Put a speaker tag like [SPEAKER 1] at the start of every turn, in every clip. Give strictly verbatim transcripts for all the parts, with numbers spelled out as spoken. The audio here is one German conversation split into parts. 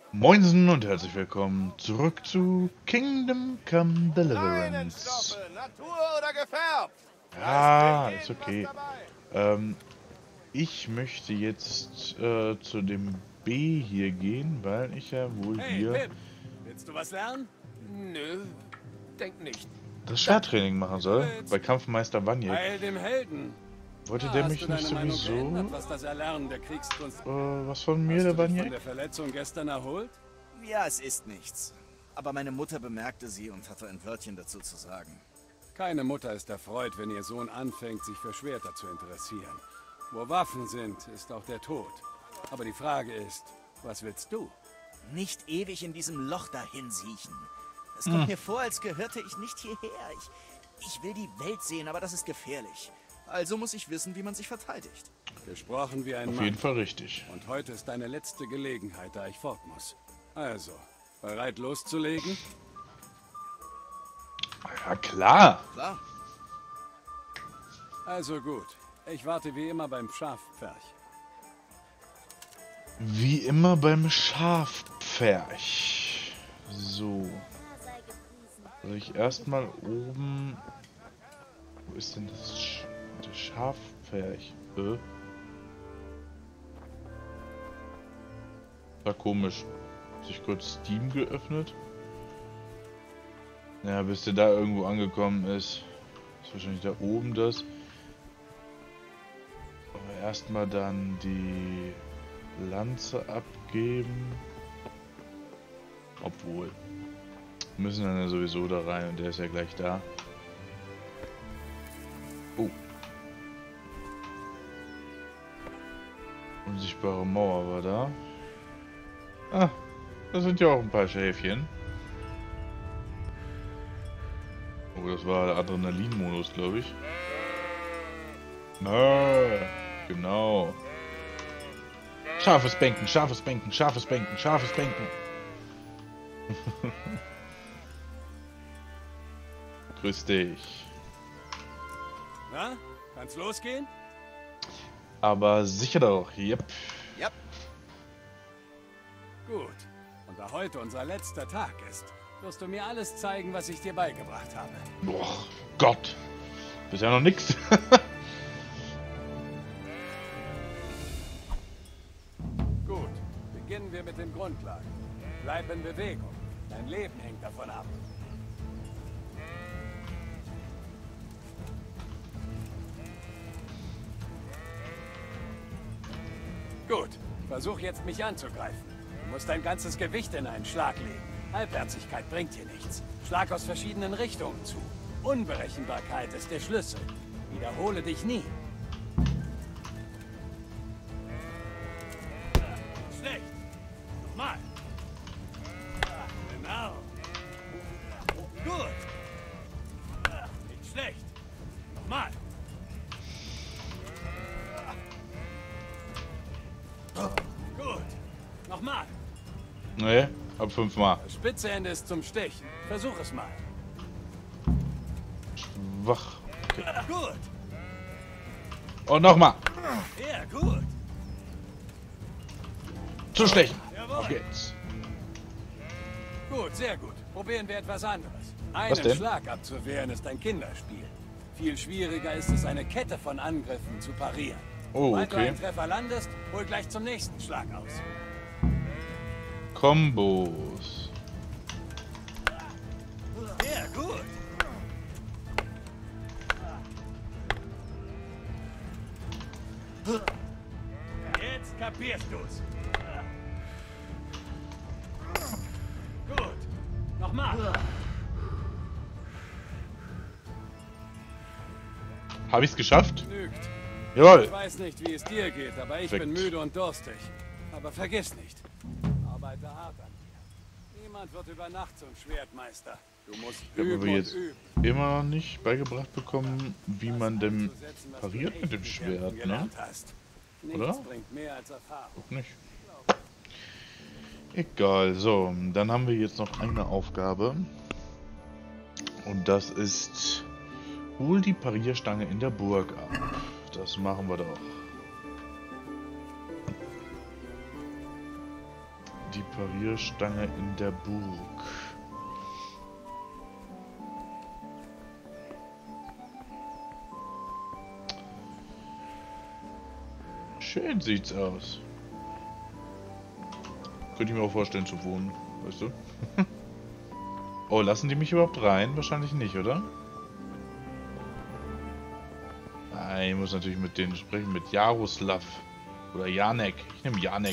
[SPEAKER 1] Moinsen und herzlich willkommen zurück zu Kingdom Come
[SPEAKER 2] Keinen
[SPEAKER 1] Deliverance.
[SPEAKER 2] Stoffel, Natur oder gefärbt.
[SPEAKER 1] Ja, ist okay. Ähm, ich möchte jetzt äh, zu dem B hier gehen, weil ich ja wohl
[SPEAKER 3] Hey,
[SPEAKER 1] hier
[SPEAKER 3] Pip, willst du was lernen?
[SPEAKER 2] Nö, denk nicht.
[SPEAKER 1] das
[SPEAKER 3] Danke.
[SPEAKER 1] Schwerttraining machen
[SPEAKER 3] Wie du
[SPEAKER 1] soll, bei
[SPEAKER 3] willst.
[SPEAKER 1] Kampfmeister Vanyek.
[SPEAKER 3] Heil dem Helden.
[SPEAKER 1] Wollte
[SPEAKER 3] Na,
[SPEAKER 1] der
[SPEAKER 3] hast
[SPEAKER 1] mich
[SPEAKER 3] du
[SPEAKER 1] nicht
[SPEAKER 3] deine Meinung
[SPEAKER 1] sowieso
[SPEAKER 3] geändert, was das Erlernen der Kriegskunst...
[SPEAKER 1] äh, was von mir,
[SPEAKER 3] Hast
[SPEAKER 1] der
[SPEAKER 3] du dich von
[SPEAKER 1] Vanyek?
[SPEAKER 3] der Verletzung gestern erholt?
[SPEAKER 4] Ja, es ist nichts. Aber meine Mutter bemerkte sie und hatte ein Wörtchen dazu zu sagen.
[SPEAKER 3] Keine Mutter ist erfreut, wenn ihr Sohn anfängt, sich für Schwerter zu interessieren. Wo Waffen sind, ist auch der Tod. Aber die Frage ist, was willst du?
[SPEAKER 4] Nicht ewig in diesem Loch dahin siechen. Es kommt mir vor, als gehörte ich nicht hierher. Ich, ich will die Welt sehen, aber das ist gefährlich. Also muss ich wissen, wie man sich verteidigt.
[SPEAKER 3] Gesprochen wie ein
[SPEAKER 1] Auf
[SPEAKER 3] Mann.
[SPEAKER 1] jeden Fall richtig.
[SPEAKER 3] Und heute ist deine letzte Gelegenheit, da ich fort muss. Also, bereit loszulegen?
[SPEAKER 1] Ja klar.
[SPEAKER 4] Klar.
[SPEAKER 3] Also gut. Ich warte wie immer beim Schafpferch.
[SPEAKER 1] Wie immer beim Schafpferch. So. Soll ich erstmal oben... Wo ist denn das Sch der Schafpferch? Äh? War komisch. Hat sich kurz Steam geöffnet. Ja, bis der da irgendwo angekommen ist. Ist wahrscheinlich da oben das. Aber erstmal dann die Lanze abgeben. Obwohl. Wir müssen dann ja sowieso da rein und der ist ja gleich da. Oh. Unsichtbare Mauer war da. Ah, da sind ja auch ein paar Schäfchen. Oh, das war der Adrenalin-Modus, glaube ich. Ah, genau. Scharfes Bänken, scharfes Bänken, scharfes Bänken, scharfes Bänken. Grüß dich.
[SPEAKER 3] Na, kann's losgehen?
[SPEAKER 1] Aber sicher doch, yep.
[SPEAKER 4] Ja.
[SPEAKER 3] Gut. Und da heute unser letzter Tag ist, wirst du mir alles zeigen, was ich dir beigebracht habe.
[SPEAKER 1] Boah, Gott. Bisher noch nix.
[SPEAKER 3] Gut, beginnen wir mit den Grundlagen. Bleib in Bewegung. Dein Leben hängt davon ab. Gut, versuch jetzt mich anzugreifen. Du musst dein ganzes Gewicht in einen Schlag legen. Halbherzigkeit bringt dir nichts. Schlag aus verschiedenen Richtungen zu. Unberechenbarkeit ist der Schlüssel. Wiederhole dich nie. Schlecht. Nochmal. Genau. Gut. Nicht schlecht. Nochmal. Gut. Nochmal.
[SPEAKER 1] Nee, ab fünfmal.
[SPEAKER 3] Das spitze Ende ist zum Stechen. Versuch es mal.
[SPEAKER 1] Wach.
[SPEAKER 3] Gut.
[SPEAKER 1] Und nochmal.
[SPEAKER 3] Ja, gut.
[SPEAKER 1] Zu stechen.
[SPEAKER 3] Jawohl.
[SPEAKER 1] Auf geht's.
[SPEAKER 3] Gut, sehr gut. Probieren wir etwas anderes.
[SPEAKER 1] Was
[SPEAKER 3] Einen
[SPEAKER 1] denn?
[SPEAKER 3] Schlag abzuwehren ist ein Kinderspiel. Viel schwieriger ist es, eine Kette von Angriffen zu parieren.
[SPEAKER 1] Oh,
[SPEAKER 3] Sobald du
[SPEAKER 1] okay.
[SPEAKER 3] einen Treffer landest, hol gleich zum nächsten Schlag aus.
[SPEAKER 1] Kombos.
[SPEAKER 3] Ja, gut. Jetzt kapierst du's. Gut. Nochmal.
[SPEAKER 1] Habe ich's geschafft?
[SPEAKER 3] Genügt. Ich
[SPEAKER 1] Jawohl.
[SPEAKER 3] weiß nicht, wie es dir geht, aber ich
[SPEAKER 1] Perfekt.
[SPEAKER 3] bin müde und durstig. Aber vergiss nicht, arbeite hart an dir. Niemand wird über Nacht zum Schwertmeister. Du musst
[SPEAKER 1] Ich habe aber
[SPEAKER 3] üben und
[SPEAKER 1] jetzt
[SPEAKER 3] üben.
[SPEAKER 1] immer noch nicht beigebracht bekommen, wie man denn
[SPEAKER 3] Einzusetzen, was
[SPEAKER 1] pariert
[SPEAKER 3] du
[SPEAKER 1] mit dem
[SPEAKER 3] echt
[SPEAKER 1] Schwert,
[SPEAKER 3] bekämpfen
[SPEAKER 1] ne?
[SPEAKER 3] gelernt hast. Nichts
[SPEAKER 1] Oder?
[SPEAKER 3] bringt mehr als Erfahrung.
[SPEAKER 1] Auch nicht. Egal, so, dann haben wir jetzt noch eine Aufgabe. Und das ist, hol die Parierstange in der Burg ab. Das machen wir doch. die Parierstange in der Burg. Schön sieht's aus. Könnte ich mir auch vorstellen zu wohnen, weißt du? Oh, lassen die mich überhaupt rein? Wahrscheinlich nicht, oder? Nein, ich muss natürlich mit denen sprechen, mit Jaroslav. Oder Janek. Ich nehme Janek.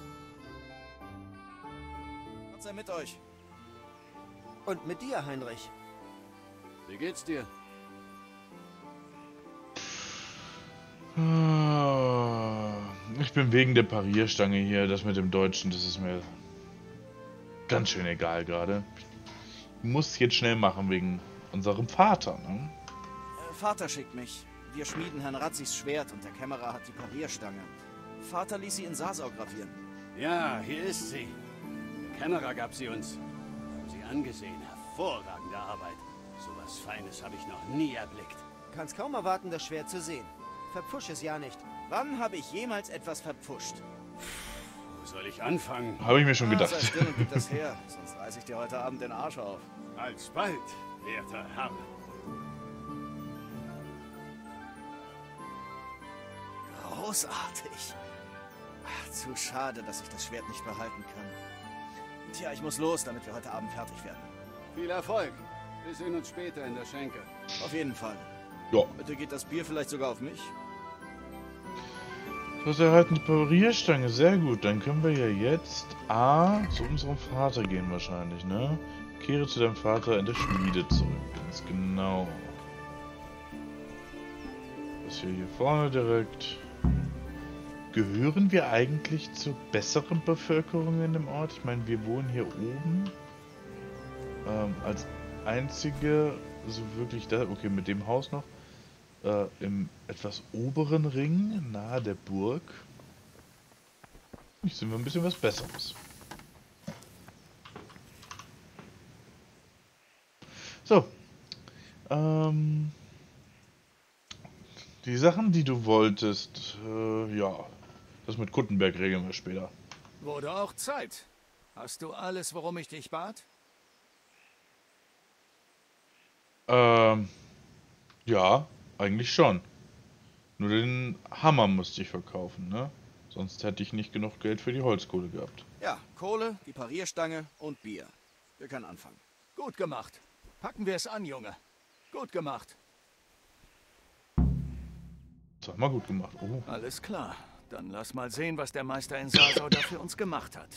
[SPEAKER 4] Gott sei mit euch.
[SPEAKER 5] Und mit dir, Heinrich.
[SPEAKER 3] Wie geht's dir?
[SPEAKER 1] Ich bin wegen der Parierstange hier. Das mit dem Deutschen, das ist mir ganz schön egal gerade. Ich muss jetzt schnell machen wegen unserem Vater, ne?
[SPEAKER 4] Äh, Vater schickt mich. Wir schmieden Herrn Ratzis Schwert und der Kämmerer hat die Parierstange. Vater ließ sie in Sasau gravieren.
[SPEAKER 3] Ja, hier ist sie. Der Kämmerer gab sie uns. Wir haben sie angesehen. Hervorragende Arbeit. So was Feines habe ich noch nie erblickt.
[SPEAKER 5] Kannst kaum erwarten, das Schwert zu sehen. Verpfusch es ja nicht.
[SPEAKER 4] Wann habe ich jemals etwas verpfuscht?
[SPEAKER 3] Wo soll ich anfangen?
[SPEAKER 1] Habe ich mir schon
[SPEAKER 4] Ah,
[SPEAKER 1] gedacht.
[SPEAKER 4] sei still und gib das her, sonst reiß ich dir heute Abend den Arsch auf.
[SPEAKER 3] Alsbald, werter Herr.
[SPEAKER 4] Großartig. Ach, zu schade, dass ich das Schwert nicht behalten kann. Tja, ich muss los, damit wir heute Abend fertig werden.
[SPEAKER 3] Viel Erfolg. Wir sehen uns später in der Schenke.
[SPEAKER 4] Auf jeden Fall.
[SPEAKER 1] Ja.
[SPEAKER 4] Bitte geht das Bier vielleicht sogar auf mich?
[SPEAKER 1] Du hast erhalten die Parierstange, sehr gut. Dann können wir ja jetzt A zu unserem Vater gehen wahrscheinlich, ne? Kehre zu deinem Vater in der Schmiede zurück, ganz genau. Das hier hier vorne direkt. Gehören wir eigentlich zur besseren Bevölkerung in dem Ort? Ich meine, wir wohnen hier oben. Ähm, als einzige, so wirklich da, okay, mit dem Haus noch. Äh, im etwas oberen Ring, nahe der Burg. Hier sind wir ein bisschen was Besseres. So. Ähm, die Sachen, die du wolltest, äh, ja. Das mit Kuttenberg regeln wir später.
[SPEAKER 2] Wurde auch Zeit. Hast du alles, worum ich dich bat?
[SPEAKER 1] Ähm, ja, eigentlich schon. Nur den Hammer musste ich verkaufen, ne? Sonst hätte ich nicht genug Geld für die Holzkohle gehabt.
[SPEAKER 4] Ja, Kohle, die Parierstange und Bier. Wir können anfangen.
[SPEAKER 2] Gut gemacht. Packen wir es an, Junge. Gut gemacht.
[SPEAKER 1] Zweimal gut gemacht. Oh.
[SPEAKER 2] Alles klar. Dann lass mal sehen, was der Meister in Sasau da für uns gemacht hat.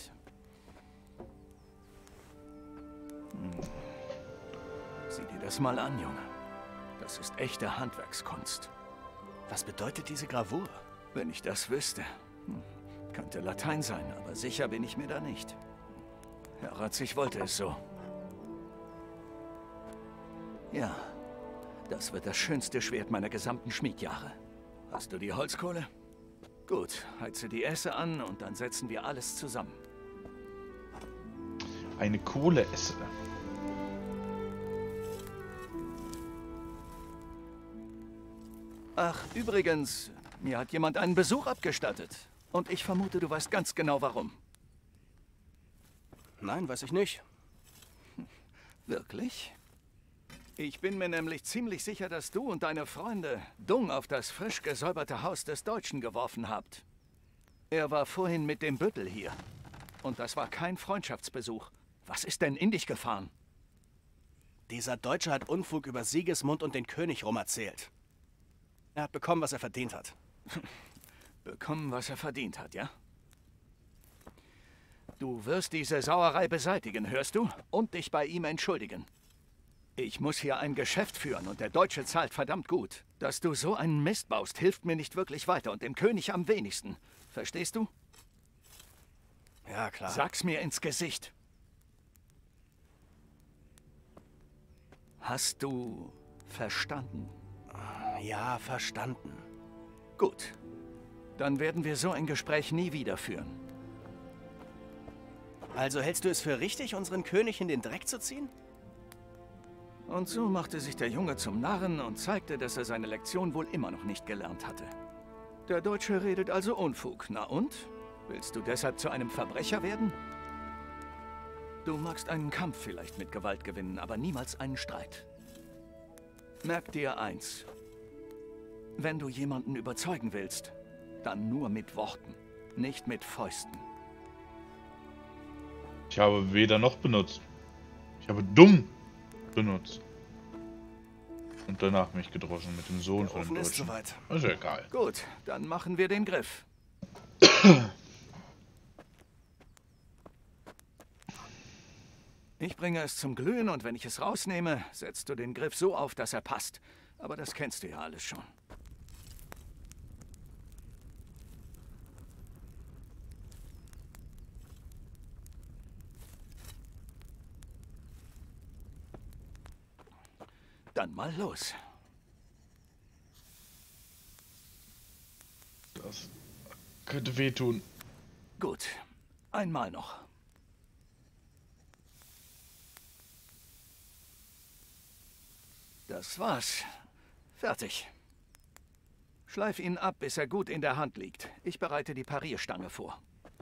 [SPEAKER 2] Hm. Sieh dir das mal an, Junge. Das ist echte Handwerkskunst.
[SPEAKER 4] Was bedeutet diese Gravur?
[SPEAKER 2] Wenn ich das wüsste. Hm. Könnte Latein sein, aber sicher bin ich mir da nicht. Herr Ratzig wollte es so. Ja, das wird das schönste Schwert meiner gesamten Schmiedjahre. Hast du die Holzkohle? Gut, heize die Esse an und dann setzen wir alles zusammen.
[SPEAKER 1] Eine Kohleesse.
[SPEAKER 2] Ach, übrigens, mir hat jemand einen Besuch abgestattet. Und ich vermute, du weißt ganz genau warum.
[SPEAKER 5] Nein, weiß ich nicht.
[SPEAKER 2] Wirklich? Ich bin mir nämlich ziemlich sicher, dass du und deine Freunde Dung auf das frisch gesäuberte Haus des Deutschen geworfen habt. Er war vorhin mit dem Büttel hier. Und das war kein Freundschaftsbesuch. Was ist denn in dich gefahren?
[SPEAKER 5] Dieser Deutsche hat Unfug über Sigismund und den König rum erzählt. Er hat bekommen, was er verdient hat.
[SPEAKER 2] Bekommen, was er verdient hat, ja? Du wirst diese Sauerei beseitigen, hörst du? Und dich bei ihm entschuldigen. Ich muss hier ein Geschäft führen und der Deutsche zahlt verdammt gut. Dass du so einen Mist baust, hilft mir nicht wirklich weiter und dem König am wenigsten. Verstehst du?
[SPEAKER 5] Ja, klar.
[SPEAKER 2] Sag's mir ins Gesicht. Hast du verstanden?
[SPEAKER 5] Ja, verstanden.
[SPEAKER 2] Gut. Dann werden wir so ein Gespräch nie wieder führen.
[SPEAKER 5] Also hältst du es für richtig, unseren König in den Dreck zu ziehen?
[SPEAKER 2] Und so machte sich der Junge zum Narren und zeigte, dass er seine Lektion wohl immer noch nicht gelernt hatte. Der Deutsche redet also Unfug. Na und? Willst du deshalb zu einem Verbrecher werden? Du magst einen Kampf vielleicht mit Gewalt gewinnen, aber niemals einen Streit. Merk dir eins. Wenn du jemanden überzeugen willst, dann nur mit Worten, nicht mit Fäusten.
[SPEAKER 1] Ich habe weder noch benutzt. Ich habe dumm benutzt. Und danach mich gedroschen mit dem Sohn von dem Deutschen.
[SPEAKER 5] Soweit.
[SPEAKER 1] Ist ja egal.
[SPEAKER 2] Gut, dann machen wir den Griff. Ich bringe es zum Glühen und wenn ich es rausnehme, setzt du den Griff so auf, dass er passt. Aber das kennst du ja alles schon. Dann mal los.
[SPEAKER 1] Das könnte wehtun.
[SPEAKER 2] Gut, einmal noch. Das war's. Fertig. Schleif ihn ab, bis er gut in der Hand liegt. Ich bereite die Parierstange vor.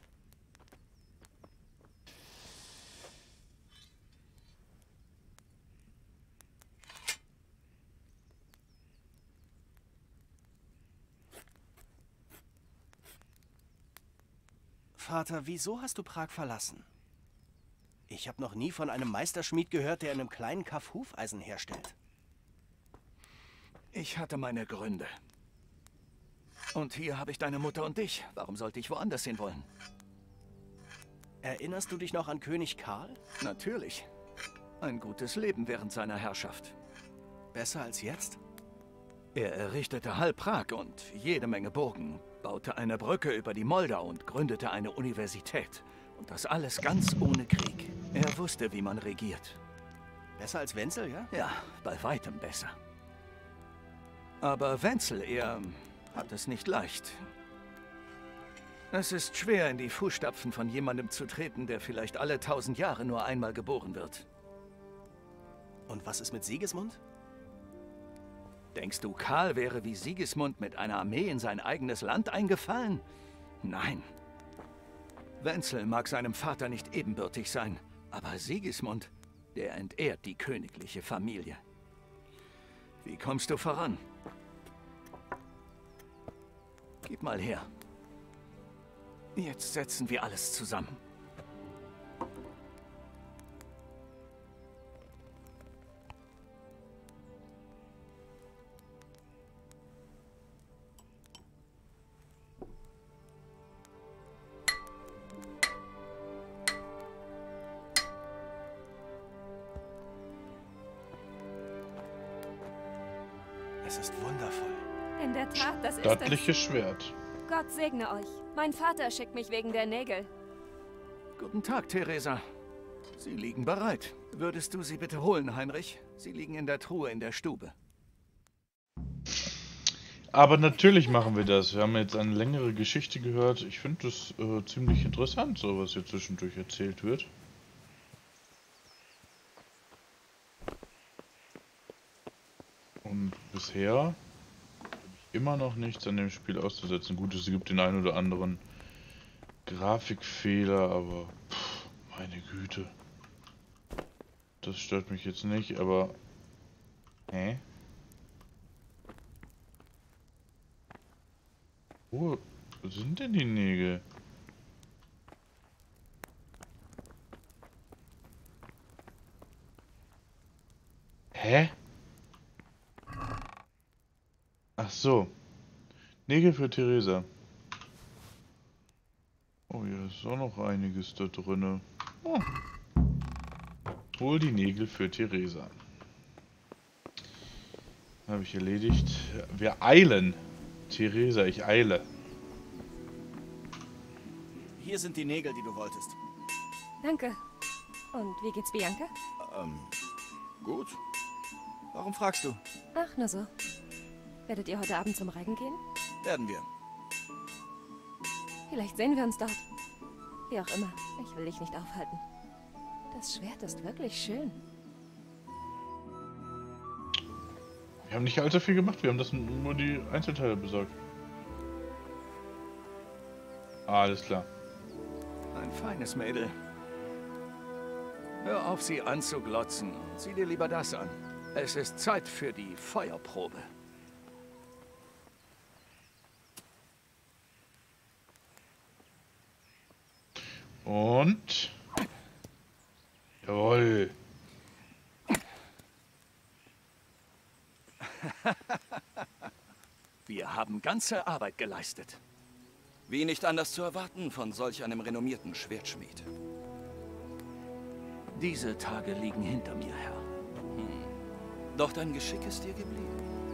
[SPEAKER 5] Vater, wieso hast du Prag verlassen? Ich habe noch nie von einem Meisterschmied gehört, der in einem kleinen Kaff Hufeisen herstellt.
[SPEAKER 2] Ich hatte meine Gründe. Und hier habe ich deine Mutter und dich. Warum sollte ich woanders hin wollen?
[SPEAKER 5] Erinnerst du dich noch an König Karl?
[SPEAKER 2] Natürlich. Ein gutes Leben während seiner Herrschaft.
[SPEAKER 5] Besser als jetzt?
[SPEAKER 2] Er errichtete halb Prag und jede Menge Burgen, baute eine Brücke über die Moldau und gründete eine Universität. Und das alles ganz ohne Krieg. Er wusste, wie man regiert.
[SPEAKER 5] Besser als Wenzel, ja?
[SPEAKER 2] Ja, bei weitem besser. Aber Wenzel, er hat es nicht leicht. Es ist schwer, in die Fußstapfen von jemandem zu treten, der vielleicht alle tausend Jahre nur einmal geboren wird.
[SPEAKER 5] Und was ist mit Sigismund?
[SPEAKER 2] Denkst du, Karl wäre wie Sigismund mit einer Armee in sein eigenes Land eingefallen? Nein. Wenzel mag seinem Vater nicht ebenbürtig sein, aber Sigismund, der entehrt die königliche Familie. Wie kommst du voran? Gib mal her. Jetzt setzen wir alles zusammen.
[SPEAKER 5] Es ist wundervoll.
[SPEAKER 6] In der Tat, das ist
[SPEAKER 1] Stattliches Schwert.
[SPEAKER 6] es. Gott segne euch. Mein Vater schickt mich wegen der Nägel.
[SPEAKER 2] Guten Tag, Theresa. Sie liegen bereit. Würdest du sie bitte holen, Heinrich? Sie liegen in der Truhe in der Stube.
[SPEAKER 1] Aber natürlich machen wir das. Wir haben jetzt eine längere Geschichte gehört. Ich finde das äh, ziemlich interessant, so was hier zwischendurch erzählt wird. Und bisher habe ich immer noch nichts an dem Spiel auszusetzen. Gut, es gibt den einen oder anderen Grafikfehler, aber pff, meine Güte. Das stört mich jetzt nicht, aber... Hä? Wo sind denn die Nägel? Hä? Ach so. Nägel für Theresa. Oh, hier ist auch noch einiges da drinne. Oh. Hol die Nägel für Theresa. Habe ich erledigt. Wir eilen. Theresa, ich eile.
[SPEAKER 4] Hier sind die Nägel, die du wolltest.
[SPEAKER 6] Danke. Und wie geht's Bianca?
[SPEAKER 4] Ähm, gut. Warum fragst du?
[SPEAKER 6] Ach, nur so. Werdet ihr heute Abend zum Reigen gehen?
[SPEAKER 4] Werden wir.
[SPEAKER 6] Vielleicht sehen wir uns dort. Wie auch immer, ich will dich nicht aufhalten. Das Schwert ist wirklich schön.
[SPEAKER 1] Wir haben nicht allzu viel gemacht, wir haben das nur die Einzelteile besorgt. Alles klar.
[SPEAKER 2] Ein feines Mädel. Hör auf, sie anzuglotzen. Sieh dir lieber das an. Es ist Zeit für die Feuerprobe.
[SPEAKER 1] Und... Jawohl.
[SPEAKER 2] Wir haben ganze Arbeit geleistet.
[SPEAKER 7] Wie nicht anders zu erwarten von solch einem renommierten Schwertschmied.
[SPEAKER 2] Diese Tage liegen hinter mir, Herr.
[SPEAKER 7] Hm. Doch dein Geschick ist dir geblieben.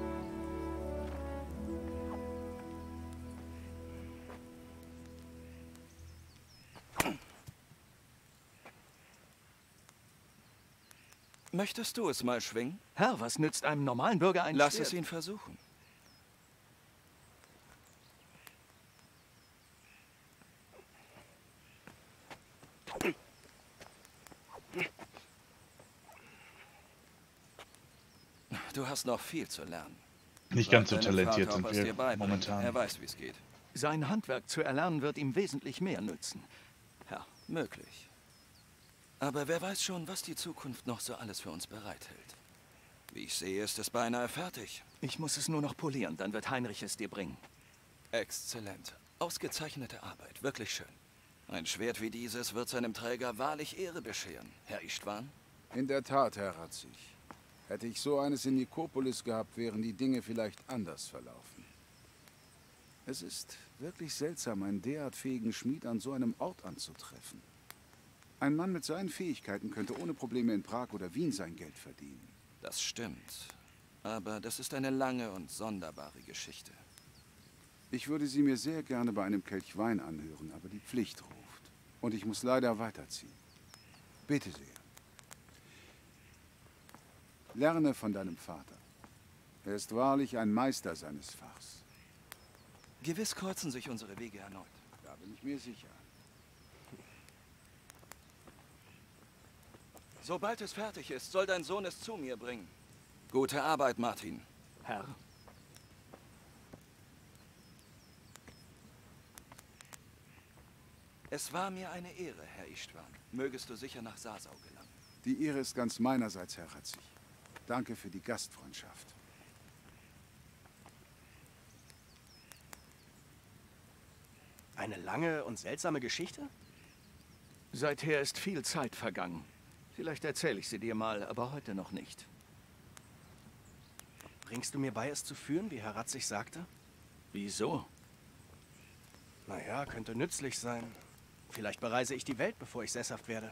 [SPEAKER 7] Möchtest du es mal schwingen?
[SPEAKER 2] Herr, was nützt einem normalen Bürger ein
[SPEAKER 7] Lass
[SPEAKER 2] Schwert?
[SPEAKER 7] es ihn versuchen. Du hast noch viel zu lernen.
[SPEAKER 1] Nicht
[SPEAKER 7] Frag
[SPEAKER 1] ganz so
[SPEAKER 7] deinen
[SPEAKER 1] talentiert
[SPEAKER 7] Vater, ob
[SPEAKER 1] sind
[SPEAKER 7] er es
[SPEAKER 1] wir
[SPEAKER 7] dir beibringt.
[SPEAKER 1] momentan.
[SPEAKER 7] Er weiß, wie es geht.
[SPEAKER 2] Sein Handwerk zu erlernen wird ihm wesentlich mehr nützen. Herr,
[SPEAKER 7] Möglich. Aber wer weiß schon, was die Zukunft noch so alles für uns bereithält. Wie ich sehe, ist es beinahe fertig.
[SPEAKER 2] ich muss es nur noch polieren, dann wird Heinrich es dir bringen.
[SPEAKER 7] Exzellent. Ausgezeichnete Arbeit. Wirklich schön. Ein Schwert wie dieses wird seinem Träger wahrlich Ehre bescheren. Herr Istvan?
[SPEAKER 8] In der Tat, Herr Ratzig. Hätte ich so eines in Nikopolis gehabt, wären die Dinge vielleicht anders verlaufen. Es ist wirklich seltsam, einen derart fähigen Schmied an so einem Ort anzutreffen. Ein Mann mit seinen Fähigkeiten könnte ohne Probleme in Prag oder Wien sein Geld verdienen.
[SPEAKER 7] Das stimmt. Aber das ist eine lange und sonderbare Geschichte.
[SPEAKER 8] Ich würde sie mir sehr gerne bei einem Kelch Wein anhören, aber die Pflicht ruft. Und ich muss leider weiterziehen. Bitte sehr. Lerne von deinem Vater. Er ist wahrlich ein Meister seines Fachs.
[SPEAKER 7] Gewiss kreuzen sich unsere Wege erneut.
[SPEAKER 8] Da bin ich mir sicher.
[SPEAKER 7] Sobald es fertig ist, soll dein Sohn es zu mir bringen. Gute Arbeit, Martin.
[SPEAKER 2] Herr,
[SPEAKER 7] Es war mir eine Ehre, Herr Istvan. Mögest du sicher nach Sasau gelangen.
[SPEAKER 8] Die Ehre ist ganz meinerseits, Herr Ratzig. Danke für die Gastfreundschaft.
[SPEAKER 5] Eine lange und seltsame Geschichte?
[SPEAKER 2] seither ist viel Zeit vergangen. Vielleicht erzähle ich sie dir mal, aber heute noch nicht.
[SPEAKER 5] Bringst du mir bei, es zu führen, wie Herr Ratzig sagte?
[SPEAKER 2] Wieso?
[SPEAKER 5] Naja, könnte nützlich sein. Vielleicht bereise ich die Welt, bevor ich sesshaft werde.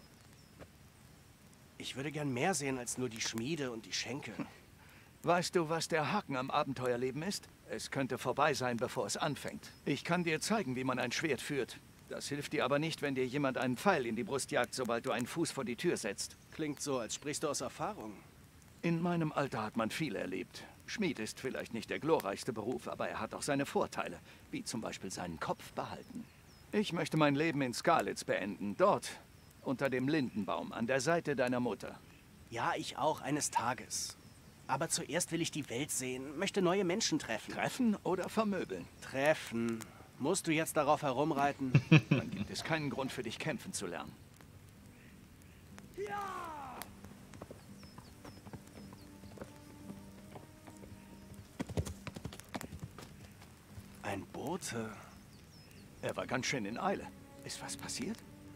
[SPEAKER 5] Ich würde gern mehr sehen als nur die Schmiede und die Schenke.
[SPEAKER 2] Weißt du, was der Haken am Abenteuerleben ist? Es könnte vorbei sein, bevor es anfängt. Ich kann dir zeigen, wie man ein Schwert führt. Das hilft dir aber nicht, wenn dir jemand einen Pfeil in die Brust jagt, sobald du einen Fuß vor die Tür setzt.
[SPEAKER 5] Klingt so, als sprichst du aus Erfahrung.
[SPEAKER 2] In meinem Alter hat man viel erlebt. Schmied ist vielleicht nicht der glorreichste Beruf, aber er hat auch seine Vorteile, wie zum Beispiel seinen Kopf behalten. Ich möchte mein Leben in Skalitz beenden, dort, unter dem Lindenbaum, an der Seite deiner Mutter.
[SPEAKER 5] Ja, ich auch, eines Tages. Aber zuerst will ich die Welt sehen, möchte neue Menschen treffen.
[SPEAKER 2] Treffen oder vermöbeln?
[SPEAKER 5] Treffen. Musst du jetzt darauf herumreiten?
[SPEAKER 2] Dann gibt es keinen Grund für dich, kämpfen zu lernen.
[SPEAKER 5] Ein Bote.
[SPEAKER 2] Er war ganz schön in Eile. Ist was passiert?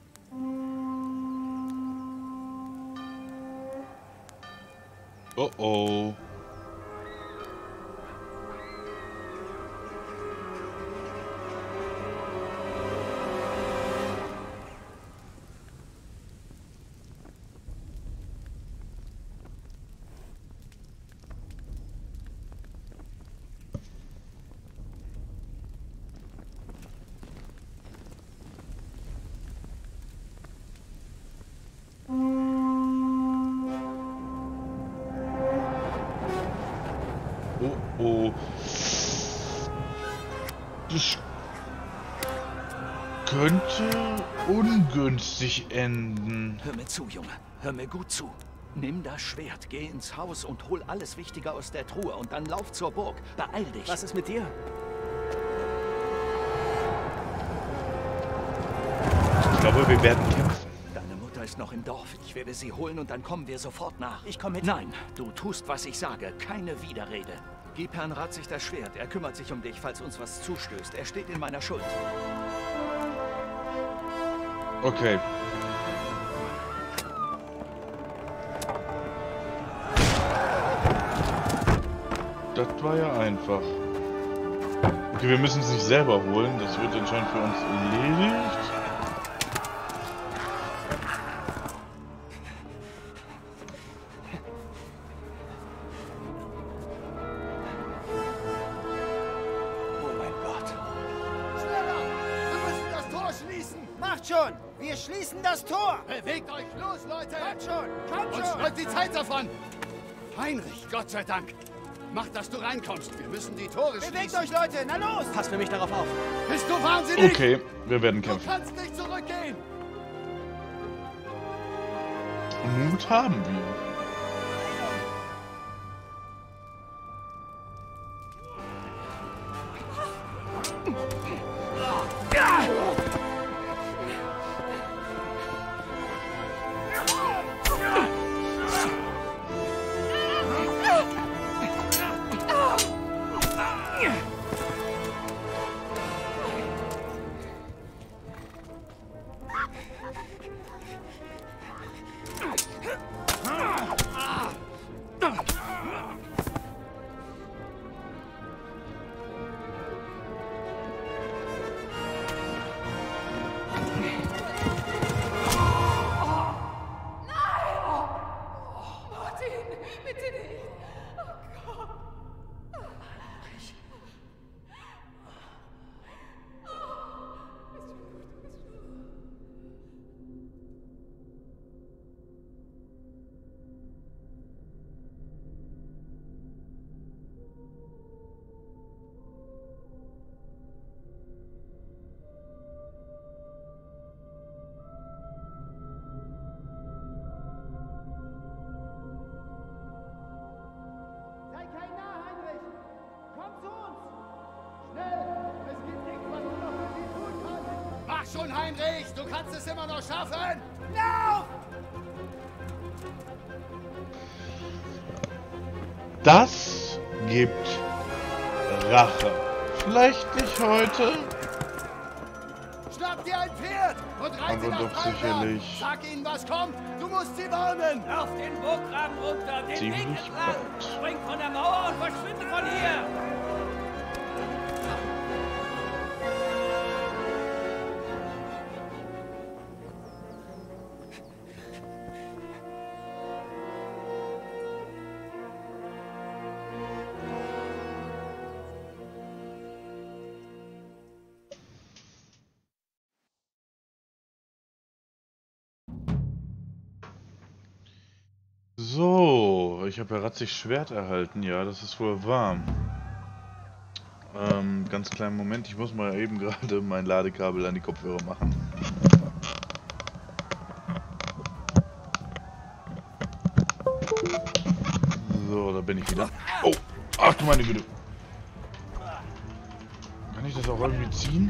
[SPEAKER 1] Oh oh. Oh oh. Das könnte ungünstig enden.
[SPEAKER 2] Hör mir zu, Junge. Hör mir gut zu. Nimm das Schwert, geh ins Haus und hol alles Wichtige aus der Truhe und dann lauf zur Burg. Beeil dich.
[SPEAKER 5] Was ist mit dir?
[SPEAKER 1] Ich glaube, wir werden kämpfen.
[SPEAKER 2] Deine Mutter ist noch im Dorf. Ich werde sie holen und dann kommen wir sofort nach.
[SPEAKER 5] Ich komme mit.
[SPEAKER 2] Nein, du tust, was ich sage. Keine Widerrede. Gib Herrn Ratzig das Schwert. Er kümmert sich um dich, falls uns was zustößt. Er steht in meiner Schuld.
[SPEAKER 1] Okay. Das war ja einfach. Okay, wir müssen es nicht selber holen. Das wird anscheinend für uns erledigt.
[SPEAKER 5] Oh mein Gott.
[SPEAKER 3] Schneller! Wir müssen das Tor schließen!
[SPEAKER 5] Macht schon! Wir schließen das Tor!
[SPEAKER 3] Bewegt euch los, Leute!
[SPEAKER 5] Kommt schon! Kommt
[SPEAKER 3] Und
[SPEAKER 5] schon!
[SPEAKER 3] schnappt die Zeit davon! Heinrich, Gott sei Dank! Mach, dass du reinkommst. Wir müssen die Tore
[SPEAKER 5] Bewegt
[SPEAKER 3] schließen.
[SPEAKER 5] euch, Leute! Na los! Passt für mich darauf auf.
[SPEAKER 3] Bist du wahnsinnig?
[SPEAKER 1] Okay, wir werden
[SPEAKER 3] Du
[SPEAKER 1] kämpfen.
[SPEAKER 3] kannst nicht zurückgehen!
[SPEAKER 1] Mut haben wir.
[SPEAKER 3] Mach schon, Heinrich! Du kannst es immer noch schaffen!
[SPEAKER 5] Lauf!
[SPEAKER 1] Das gibt Rache. Vielleicht nicht heute,
[SPEAKER 3] Schnapp dir ein Pferd und reite
[SPEAKER 1] aber
[SPEAKER 3] nach
[SPEAKER 1] doch
[SPEAKER 3] Freitag.
[SPEAKER 1] sicherlich
[SPEAKER 3] Sag ihnen, was kommt! Du musst sie warnen!
[SPEAKER 9] Auf den Burggraben runter, den Weg
[SPEAKER 1] ziemlich
[SPEAKER 9] entlang.
[SPEAKER 1] bald.
[SPEAKER 9] Spring von der Mauer und verschwinde von hier.
[SPEAKER 1] So, ich habe ja Ratzig Schwert erhalten, ja, das ist wohl wahr. Ähm, ganz kleinen Moment, ich muss mal eben gerade mein Ladekabel an die Kopfhörer machen. So, da bin ich wieder. Oh, ach du meine Güte. Kann ich das auch irgendwie ziehen?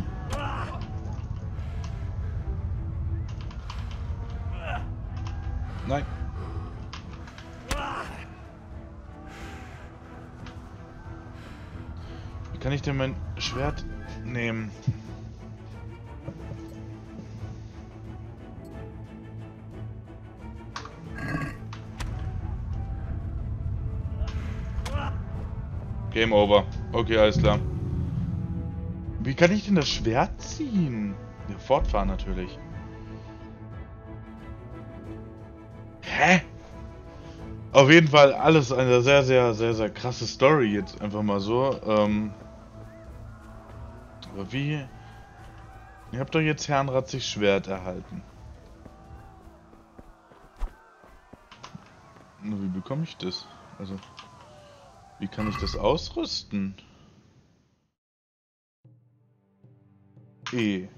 [SPEAKER 1] Nein. Wie kann ich denn mein Schwert nehmen? Game over. Okay, alles klar. Wie kann ich denn das Schwert ziehen? Ja, fortfahren natürlich. Hä? Auf jeden Fall alles eine sehr, sehr, sehr, sehr krasse Story jetzt einfach mal so. Ähm, aber wie? Ihr habt doch jetzt Herrn Ratzigs Schwert erhalten. Nur wie bekomme ich das? Also, wie kann ich das ausrüsten? E.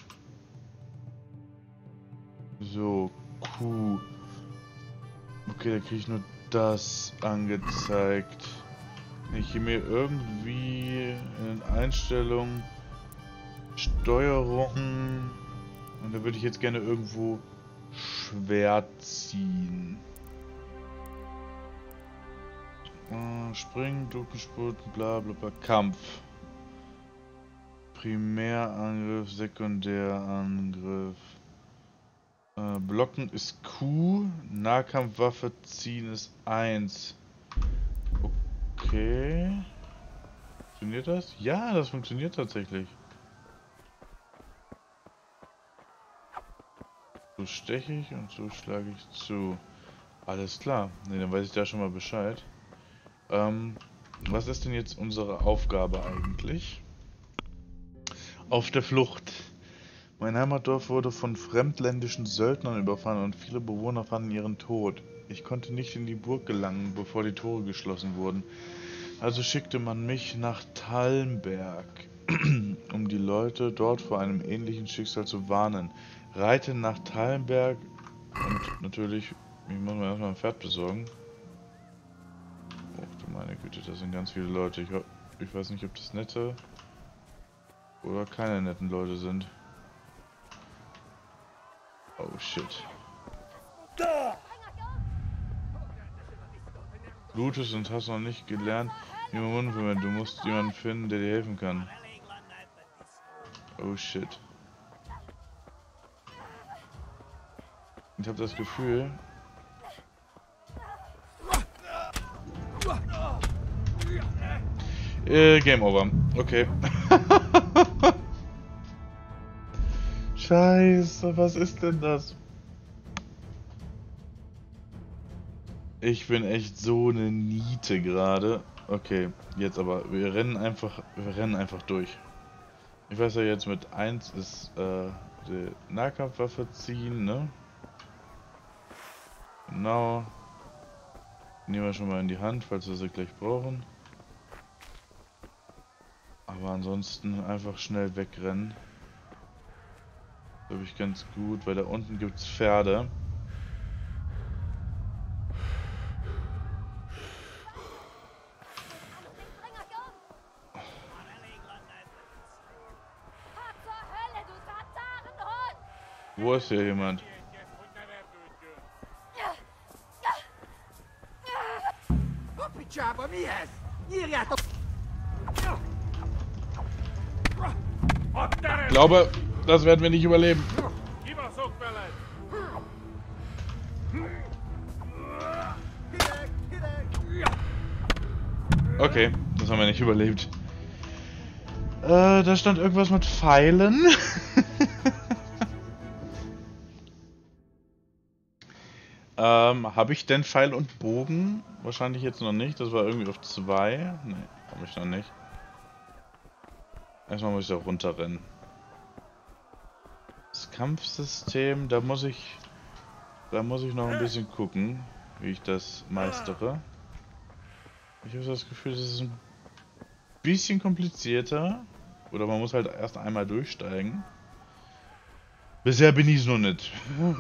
[SPEAKER 1] So, Q. Okay, da kriege ich nur das angezeigt. Kann ich hier mir irgendwie in Einstellungen, Steuerung, und da würde ich jetzt gerne irgendwo Schwert ziehen. Äh, Springen, Dukenspurten, bla bla bla. Kampf. Primärangriff, Sekundärangriff. Äh, Blocken ist Q. Nahkampfwaffe ziehen ist eins. Okay. Funktioniert das? Ja, das funktioniert tatsächlich. So steche ich und so schlage ich zu. Alles klar. Ne, dann weiß ich da schon mal Bescheid. Ähm, was ist denn jetzt unsere Aufgabe eigentlich? Auf der Flucht. Mein Heimatdorf wurde von fremdländischen Söldnern überfallen und viele Bewohner fanden ihren Tod. Ich konnte nicht in die Burg gelangen, bevor die Tore geschlossen wurden. Also schickte man mich nach Talmberg, um die Leute dort vor einem ähnlichen Schicksal zu warnen. Reite nach Talmberg und natürlich, ich muss mir erstmal ein Pferd besorgen. Oh du meine Güte, da sind ganz viele Leute. Ich, ich weiß nicht, ob das nette oder keine netten Leute sind. Oh shit. Blutest und hast noch nicht gelernt, wie man Wunden verwendet. Du musst jemanden finden, der dir helfen kann. Oh shit. Ich habe das Gefühl... Äh, Game over. Okay. Scheiße, was ist denn das? Ich bin echt so eine Niete gerade. Okay, jetzt aber. Wir rennen einfach, wir rennen einfach durch. Ich weiß ja jetzt mit eins ist äh, die Nahkampfwaffe ziehen, ne? Genau. Nehmen wir schon mal in die Hand, falls wir sie gleich brauchen. Aber ansonsten einfach schnell wegrennen. Glaube ich ganz gut, weil da unten gibt es Pferde. Wo ist hier jemand? Ich glaube, das werden wir nicht überleben. Okay, das haben wir nicht überlebt. Äh, da stand irgendwas mit Pfeilen. ähm, habe ich denn Pfeil und Bogen? Wahrscheinlich jetzt noch nicht. Das war irgendwie auf zwei. Ne, habe ich noch nicht. Erstmal muss ich da runterrennen. Das Kampfsystem, da muss ich... Da muss ich noch ein bisschen gucken, wie ich das meistere. Ich habe das Gefühl, das ist ein bisschen komplizierter. Oder man muss halt erst einmal durchsteigen. Bisher bin ich es noch nicht.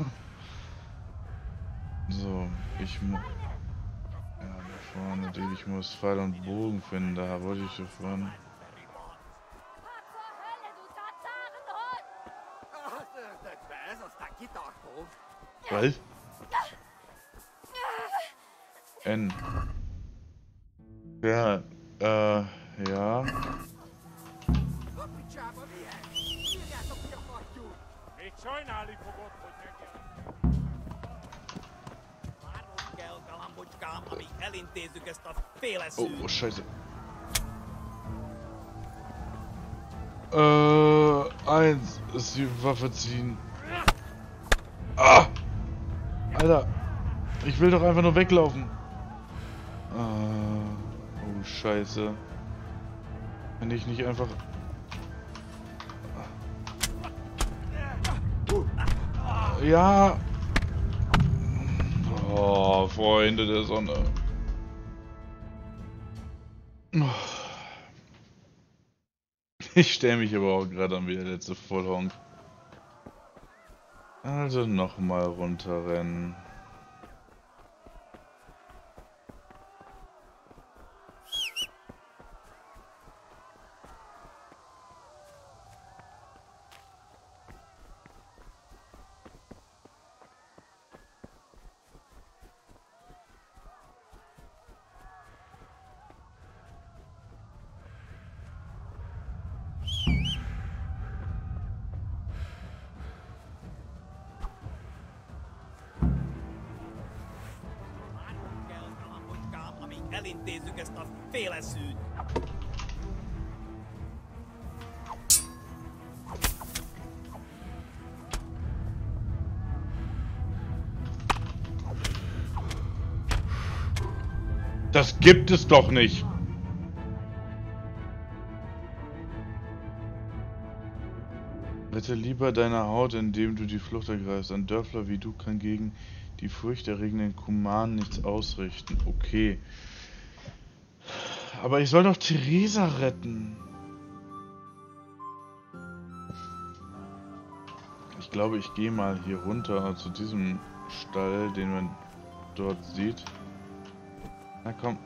[SPEAKER 1] So, ich muss... Ja, da vorne, ich muss Pfeil und Bogen finden, da wollte ich so vorne. Was? N. Ja, äh, ja. Oh, oh Scheiße. Äh, eins ist die Waffe ziehen. Ah! Alter, ich will doch einfach nur weglaufen. Ah, oh Scheiße. Wenn ich nicht einfach... Ja! Oh, Freunde der Sonne. Ich stelle mich aber auch gerade an wie der letzte Vollhonk. Also nochmal runterrennen.
[SPEAKER 4] elintézzük ezt a féleszűt.
[SPEAKER 1] Das gibt es doch nicht. Rette lieber deine Haut, indem du die Flucht ergreifst. Ein Dörfler wie du kann gegen die furchterregenden Kumanen nichts ausrichten. Okay. Aber ich soll doch Theresa retten. Ich glaube, ich gehe mal hier runter zu diesem Stall, den man dort sieht. Na komm.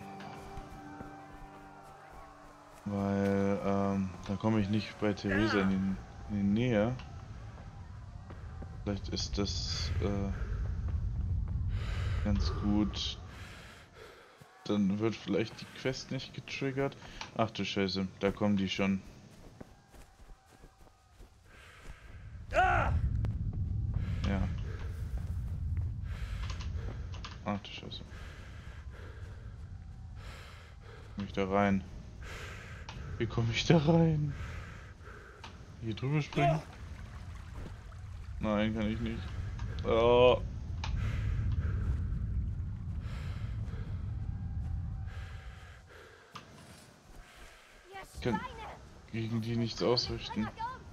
[SPEAKER 1] Weil, ähm, da komme ich nicht bei Theresa in die, in die Nähe. Vielleicht ist das, äh, ganz gut. Dann wird vielleicht die Quest nicht getriggert. Ach du Scheiße, da kommen die schon. Ja. Ach du Scheiße. Komme ich da rein? Wie komme ich da rein? Hier drüber springen? Nein, kann ich nicht. Oh. Ich kann gegen die nichts ausrichten.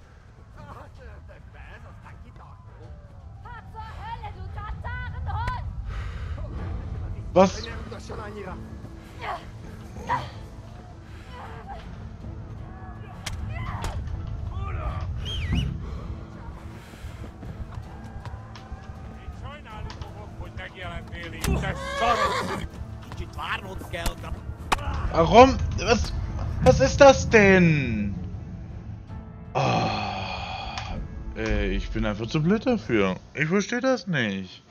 [SPEAKER 1] Was? Warum? Was? Was ist das denn? Oh, ey, ich bin einfach zu blöd dafür. Ich verstehe das nicht.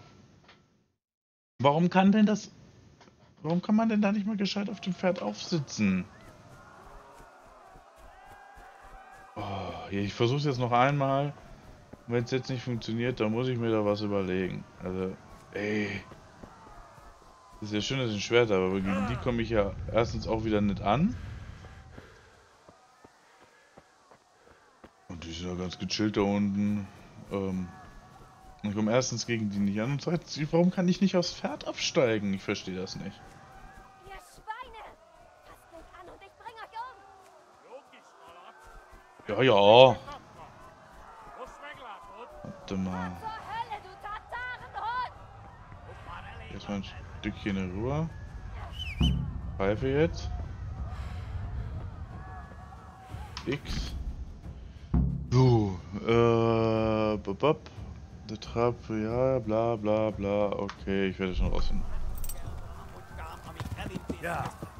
[SPEAKER 1] Warum kann denn das... Warum kann man denn da nicht mal gescheit auf dem Pferd aufsitzen? Oh, ich versuche es jetzt noch einmal. Wenn es jetzt nicht funktioniert, dann muss ich mir da was überlegen. Also, ey. Das ist ja schön, dass ich ein Schwert habe, aber gegen die komme ich ja erstens auch wieder nicht an. Und die sind ja ganz gechillt da unten. Ähm, ich komme erstens gegen die nicht an und zweitens, warum kann ich nicht aufs Pferd absteigen? Ich verstehe das nicht.
[SPEAKER 6] Ihr Schweine! Passt mich an und ich bring euch um!
[SPEAKER 1] Ja, ja. Warte mal.
[SPEAKER 6] Zur Hölle, du Tatarenhund!
[SPEAKER 1] Jetzt mal ein Stückchen rüber. Pfeife jetzt. X. So, äh, babab. Der Trab, ja, bla bla bla. Okay, ich werde schon rausfinden.
[SPEAKER 4] Ja.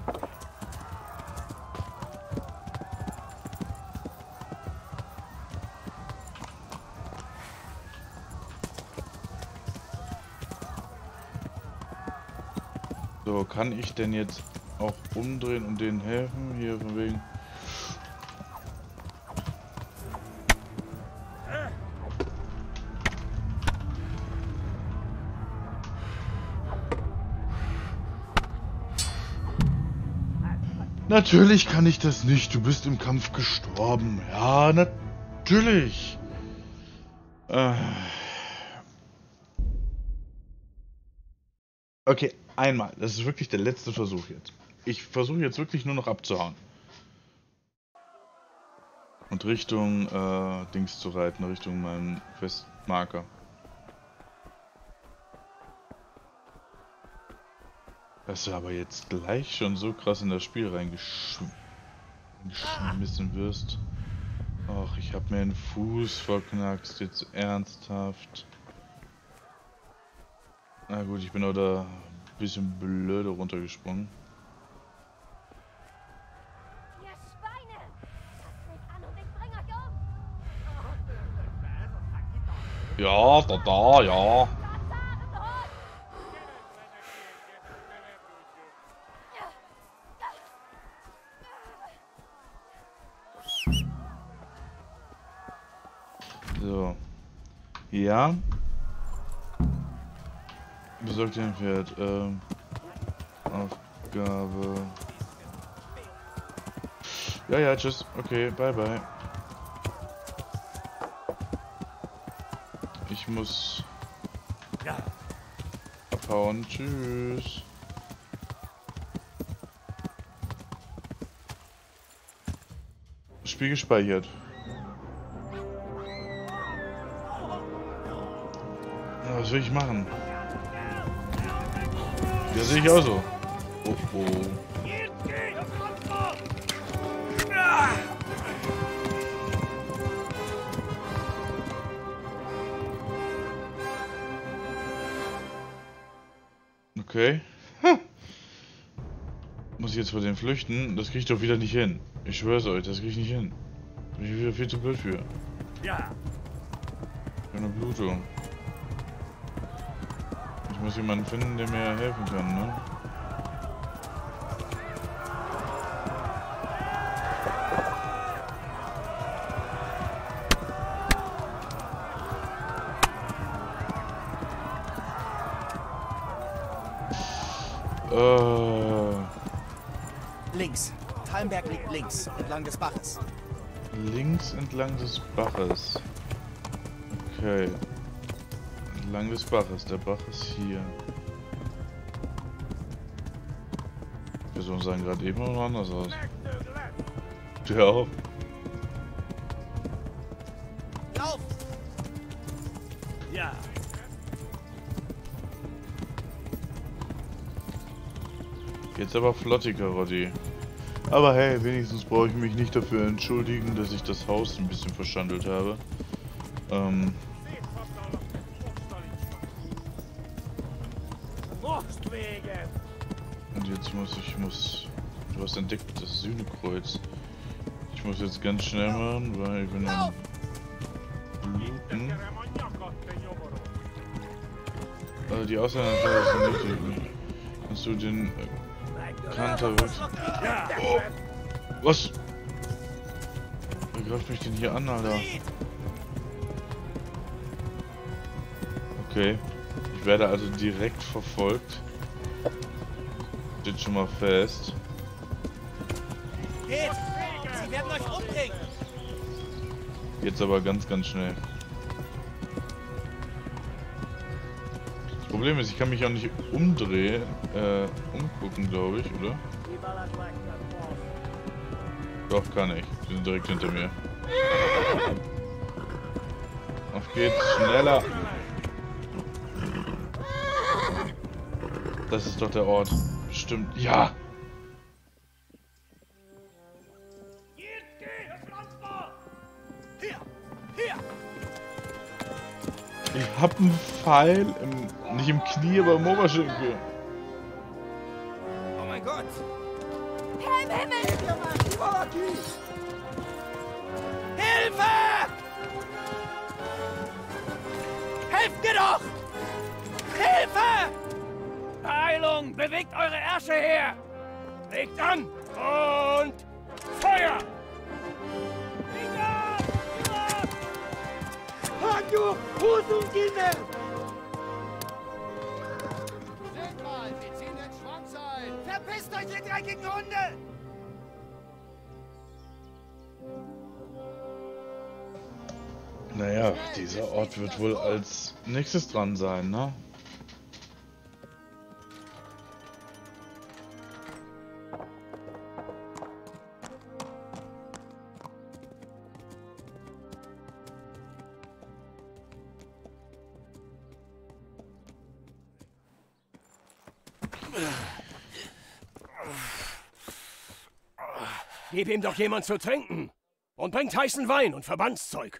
[SPEAKER 1] So, kann ich denn jetzt auch umdrehen und denen helfen? Hier von wegen. Natürlich kann ich das nicht. Du bist im Kampf gestorben. Ja, natürlich. Äh. Okay, einmal. Das ist wirklich der letzte Versuch jetzt. Ich versuche jetzt wirklich nur noch abzuhauen. Und Richtung äh, Dings zu reiten, Richtung meinen Questmarker. Dass du aber jetzt gleich schon so krass in das Spiel reingeschmissen wirst. Ach, ich hab mir den Fuß verknackst, jetzt ernsthaft. Na gut, ich bin auch da ein bisschen blöde runtergesprungen.
[SPEAKER 6] Ihr Schweine! Passt mich an und ich bring euch um!
[SPEAKER 1] Ja, da, da, ja. So. Ja. Besorgt den Pferd. Ähm. Auf Aufgabe. Ja, ja, tschüss. Okay, bye, bye. Ich muss abhauen. Tschüss. Spiel gespeichert. Ja, was will ich machen? Ja, sehe ich auch so. Oh, oh. Okay. Hm. Muss ich jetzt vor denen flüchten? Das krieg ich doch wieder nicht hin. Ich schwör's euch, das krieg ich nicht hin. Bin ich wieder viel zu blöd für.
[SPEAKER 3] Ja.
[SPEAKER 1] Keine Blutung. Ich muss jemanden finden, der mir helfen kann, ne? Äh.
[SPEAKER 4] Links. Talmberg liegt links, entlang des Baches.
[SPEAKER 1] Links entlang des Baches. Okay. Entlang des Baches. Der Bach ist hier. Wir sollen sagen, gerade eben noch anders aus. Ja.
[SPEAKER 4] Lauf!
[SPEAKER 3] Ja.
[SPEAKER 1] Jetzt aber flotti, Karotti. Aber hey, wenigstens brauche ich mich nicht dafür entschuldigen, dass ich das Haus ein bisschen verschandelt habe. Ähm. Und jetzt muss ich, muss... Du hast entdeckt, das Sühnekreuz. Ich muss jetzt ganz schnell machen, weil ich bin am Bluten. Also die Ausländer sind nicht. Kannst du den... Kanter wechseln? Oh! Was? Wer greift mich denn hier an, Alter? Okay. Ich werde also direkt verfolgt. Steht schon mal fest.
[SPEAKER 4] Geht! Sie werden euch umbringen!
[SPEAKER 1] Jetzt aber ganz, ganz schnell. Das Problem ist, ich kann mich auch nicht umdrehen, äh, umgucken, glaube ich, oder? Doch, kann ich. Die sind direkt hinter mir. Auf geht's, schneller! Das ist doch der Ort. Stimmt, ja! Ich hab einen Pfeil, im, nicht im Knie, aber im Oberschenkel.
[SPEAKER 4] Oh mein Gott!
[SPEAKER 6] Herr im Himmel!
[SPEAKER 4] Hilfe! Helft mir doch! Hilfe!
[SPEAKER 9] Heilung! Bewegt eure Ärsche her! Legt an! Und Feuer!
[SPEAKER 4] Seht mal, sie ziehen den Schwanz ein! Verpisst euch, ihr dreckigen Hunde!
[SPEAKER 1] Naja, dieser Ort wird wohl als nächstes dran sein, ne?
[SPEAKER 9] Gib ihm doch jemand zu trinken. Und bringt heißen Wein und Verbandszeug.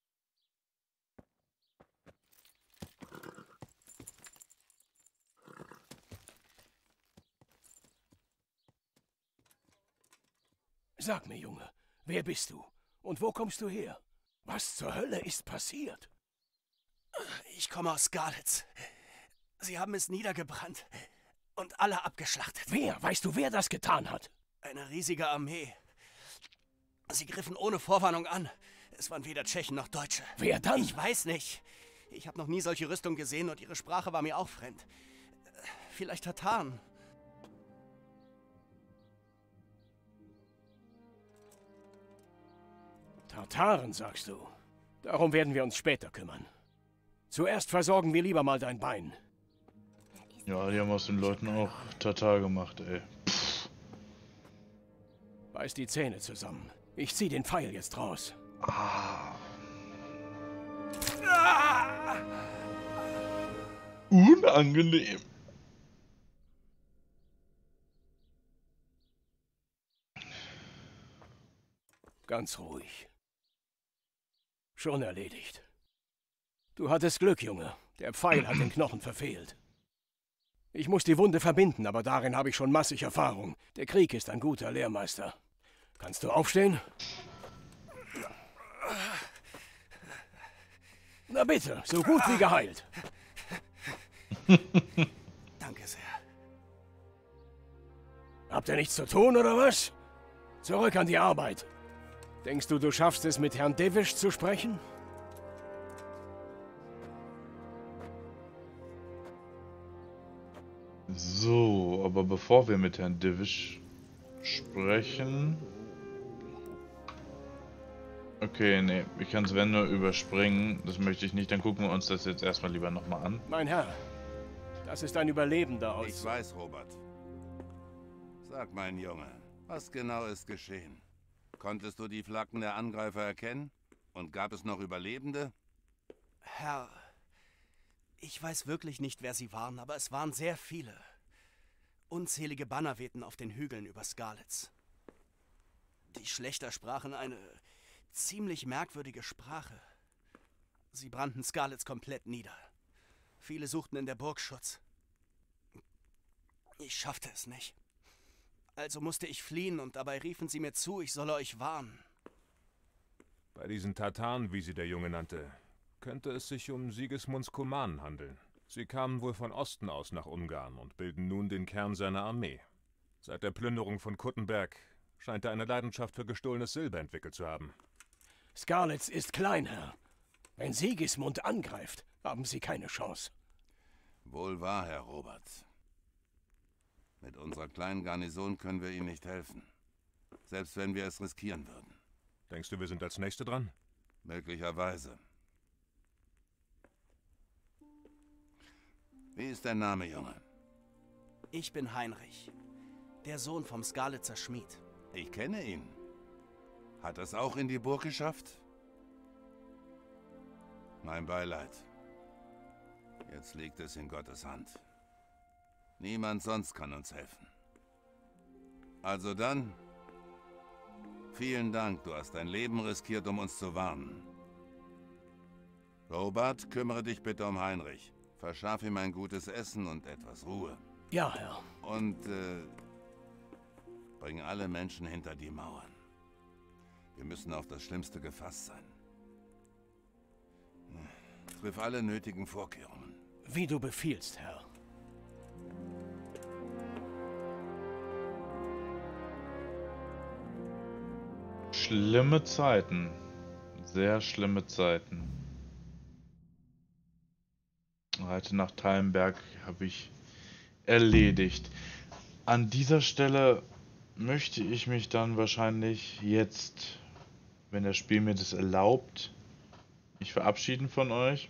[SPEAKER 9] Sag mir, Junge, wer bist du? Und wo kommst du her? Was zur Hölle ist passiert?
[SPEAKER 5] Ich komme aus Skalitz. Sie haben es niedergebrannt und alle abgeschlachtet.
[SPEAKER 9] Wer? Weißt du, wer das getan hat?
[SPEAKER 5] Eine riesige Armee. Sie griffen ohne Vorwarnung an. Es waren weder Tschechen noch Deutsche.
[SPEAKER 9] Wer dann?
[SPEAKER 5] Ich weiß nicht. Ich habe noch nie solche Rüstung gesehen und ihre Sprache war mir auch fremd. Vielleicht Tataren.
[SPEAKER 9] Tataren, sagst du? Darum werden wir uns später kümmern. Zuerst versorgen wir lieber mal dein Bein.
[SPEAKER 1] Ja, die haben aus den Leuten auch Tatar gemacht, ey. Pff.
[SPEAKER 9] Beiß die Zähne zusammen. Ich zieh den Pfeil jetzt raus.
[SPEAKER 1] Ah. Unangenehm.
[SPEAKER 9] Ganz ruhig. Schon erledigt. Du hattest Glück, Junge. Der Pfeil hat den Knochen verfehlt. Ich muss die Wunde verbinden, aber darin habe ich schon massig Erfahrung. Der Krieg ist ein guter Lehrmeister. Kannst du aufstehen? Na bitte, so gut wie geheilt.
[SPEAKER 5] Danke sehr.
[SPEAKER 9] Habt ihr nichts zu tun, oder was? Zurück an die Arbeit. Denkst du, du schaffst es, mit Herrn Divish zu sprechen?
[SPEAKER 1] So, aber bevor wir mit Herrn Divish sprechen... Okay, nee, ich kann es wenn nur überspringen. Das möchte ich nicht. Dann gucken wir uns das jetzt erstmal lieber nochmal an.
[SPEAKER 9] Mein Herr, das ist ein Überlebender aus...
[SPEAKER 8] Ich weiß, Robert. Sag, mein Junge, was genau ist geschehen? Konntest du die Flaggen der Angreifer erkennen? Und gab es noch Überlebende?
[SPEAKER 5] Herr, ich weiß wirklich nicht, wer sie waren, aber es waren sehr viele. Unzählige Banner wehten auf den Hügeln über Skalitz. Die Schlächter sprachen eine ziemlich merkwürdige Sprache. Sie brannten Skalitz komplett nieder. Viele suchten in der Burg Schutz. Ich schaffte es nicht. Also musste ich fliehen und dabei riefen sie mir zu, ich solle euch warnen.
[SPEAKER 10] Bei diesen Tataren, wie sie der Junge nannte, könnte es sich um Sigismunds Kumanen handeln. Sie kamen wohl von Osten aus nach Ungarn und bilden nun den Kern seiner Armee. Seit der Plünderung von Kuttenberg scheint er eine Leidenschaft für gestohlenes Silber entwickelt zu haben.
[SPEAKER 9] Skalitz ist klein, Herr. Wenn Sigismund angreift, haben sie keine Chance.
[SPEAKER 8] Wohl wahr, Herr Robert. Mit unserer kleinen Garnison können wir ihm nicht helfen. Selbst wenn wir es riskieren würden.
[SPEAKER 10] Denkst du, wir sind als Nächste dran?
[SPEAKER 8] Möglicherweise. Wie ist dein Name, Junge?
[SPEAKER 5] Ich bin Heinrich, der Sohn vom Skalitzer Schmied.
[SPEAKER 8] Ich kenne ihn. Hat es auch in die Burg geschafft? Mein Beileid. Jetzt liegt es in Gottes Hand. Niemand sonst kann uns helfen. Also dann, vielen Dank, du hast dein Leben riskiert, um uns zu warnen. Robert, kümmere dich bitte um Heinrich. Verschaff ihm ein gutes Essen und etwas Ruhe.
[SPEAKER 9] Ja, Herr.
[SPEAKER 8] Und äh, bring alle Menschen hinter die Mauern. Wir müssen auf das Schlimmste gefasst sein. Triff alle nötigen Vorkehrungen.
[SPEAKER 9] Wie du befiehlst, Herr.
[SPEAKER 1] Schlimme Zeiten. Sehr schlimme Zeiten. Reite nach Tallenberg habe ich erledigt. An dieser Stelle möchte ich mich dann wahrscheinlich jetzt, wenn das Spiel mir das erlaubt, mich verabschieden von euch.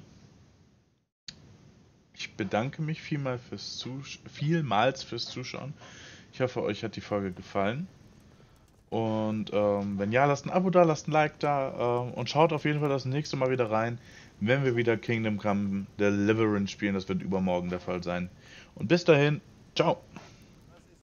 [SPEAKER 1] Ich bedanke mich vielmal fürs Zus- vielmals fürs Zuschauen. Ich hoffe, euch hat die Folge gefallen. Und ähm, wenn ja, lasst ein Abo da, lasst ein Like da ähm, und schaut auf jeden Fall das nächste Mal wieder rein, wenn wir wieder Kingdom Come Deliverance spielen. Das wird übermorgen der Fall sein. Und bis dahin, ciao!